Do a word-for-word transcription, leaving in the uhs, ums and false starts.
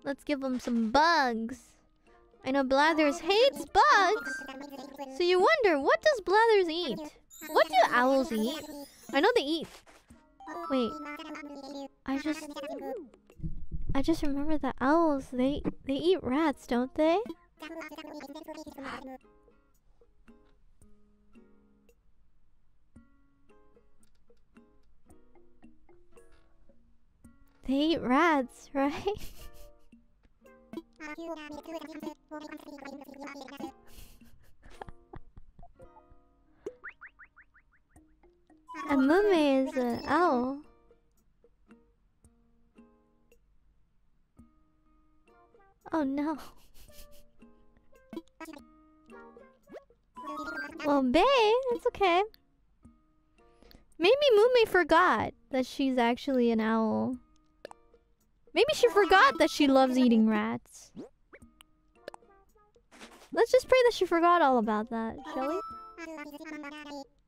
Let's give him some bugs. I know Blathers hates bugs. So you wonder, what does Blathers eat? What do owls eat? I know they eat... Wait. I just... I just remember that owls, they, they eat rats, don't they? They eat rats, right? And Mumei is an owl. Oh no. Well, Bae, it's okay. Maybe Mumei forgot that she's actually an owl. Maybe she forgot that she loves eating rats. Let's just pray that she forgot all about that, shall we?